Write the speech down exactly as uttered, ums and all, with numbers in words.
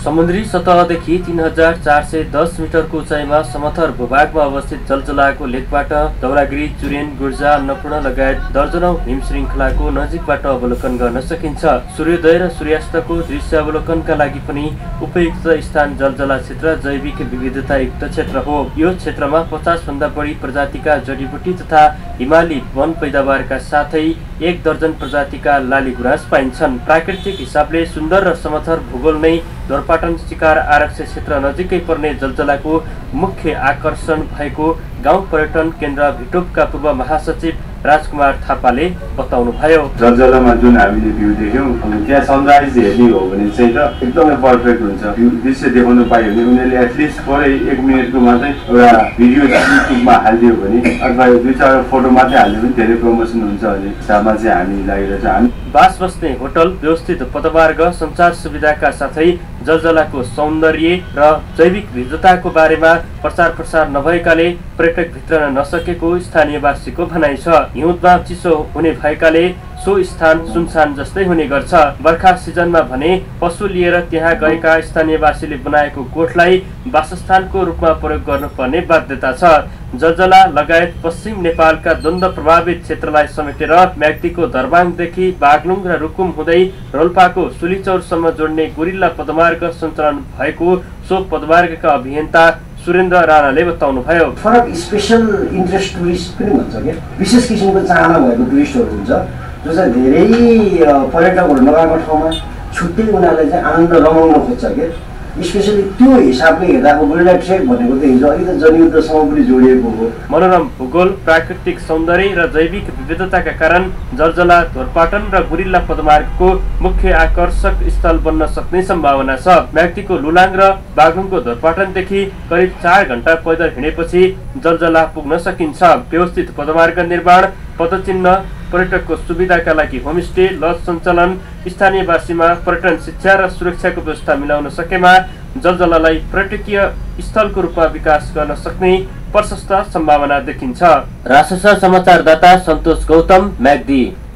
समुद्री सतहदेखि तीन हजार चार सय दस मिटरको उचाइमा समथर भूभागमा अवस्थित जलजलाको लेकबाट धौलागिरी, चुरेन, गुर्जा, अन्नपूर्ण लगायत दर्जनौं हिम श्रृङ्खलाको नजिकबाट अवलोकन गर्न सकिन्छ। सूर्योदय र सूर्यास्तको दृश्य अवलोकनका लागि पनि उपयुक्त स्थान जलजला क्षेत्र जैविक विविधतायुक्त क्षेत्र हो। यो क्षेत्रमा पचास भन्दा बढी प्रजातिका जडीबुटी तथा हिमाली वन पैदावारका साथै एक दर्जन प्रजातिका लाली गुराँस पाइन्छन्। प्राकृतिक हिसाबले सुन्दर र समथर भूगोल नै ढोरपाटन शिकार आरक्ष क्षेत्र नजिकै पर्ने जलजलाको मुख्य आकर्षण भएको गाउँ पर्यटन केन्द्र भिटोपका पूर्व महासचिव राजकुमार थापाले बताउनु भयो। जलजलामा जुन हामीले भ्यू देख्यौँ त्यहाँ सनराइज हेर्ने हो भने चाहिँ त एकदमै पर्फेक्ट हुन्छ। भ्यू दृश्य देखाउनु पायो भने उनीहरूले एटलिस्ट थोरै एक मिनटको मात्रै एउटा भिडियो युट्युबमा हालिदियो भने अथवा दुई चार फोटो मात्रै हालिदियो भने धेरै प्रमोसन हुन्छ भन्ने हिसाबमा चाहिँ हामी लागेर छ। हामी बास बस्ने होटल, व्यवस्थित पदमार्ग, सञ्चार सुविधाका साथै जलजलाको सौन्दर्य र जैविक विविधताको बारेमा प्रचार प्रसार नभएकाले पर्यटक भित्रन नसकेको स्थानीयवासीको भनाइ छ। हिउँदमा चिसो हुने भएकाले सो स्थान सुनसान जस्तै हुने गर्छ। बर्खा सिजनमा भने पशु लिएर त्यहाँ गएका स्थानीयवासीले बनाएको कोठलाई वासस्थानको रूपमा प्रयोग गर्नुपर्ने बाध्यता छ। जलजला लगायत पश्चिम नेपालका द्वन्द प्रभावित क्षेत्रलाई समेटेर म्याग्दीको दरबाङदेखि बागलुङ र रुकुम हुँदै रोल्पाको सुलिचौरसम्म जोड्ने गुरिल्ला पदमार्ग सञ्चालन भएको सो पदमार्गका अभियन्ता सुरेन्द्र राणाले बताउनु भयो। फरक स्पेशल इन्ट्रेस्ट टुरिस्ट पनि भन्छ क्या, विशेष किसिमको चाहना भएको टुरिस्टहरू हुन्छ जो चाहिँ धेरै पर्यटकहरू नगएको ठाउँमा छुट्टै उनीहरूलाई चाहिँ आनन्द रमाउन खोज्छ क्या। स्पेशली त्यो हिसाबले हेर्दा अब गुरिल्ला ट्रेक भनेको त हिजो अलिकति जनयुद्धसँग पनि जोडिएको हो। मनोरम भूगोल, प्राकृतिक सौन्दर्य र जैविक विविधताका कारण जलजला ढोरपाटन र गुरिल्ला पदमार्गको मुख्य आकर्षक स्थल बन्न सक्ने सम्भावना छ। म्याग्दीको लुलाङ र बागलुङको ढोरपाटनदेखि करिब चार घण्टा पैदल हिँडेपछि जलजला पुग्न सकिन्छ। व्यवस्थित पदमार्ग निर्माण, पदचिन्ह, पर्यटकको सुविधाका लागि होमस्टे, लज सञ्चालन, स्थानीयवासीमा पर्यटन शिक्षा र सुरक्षाको व्यवस्था मिलाउन सकेमा जलजलालाई पर्यटकीय स्थलको रूपमा विकास गर्न सक्ने प्रशस्त सम्भावना देखिन्छ। राष्ट्र समाचारदाता सन्तोष गौतम, म्याग्दी।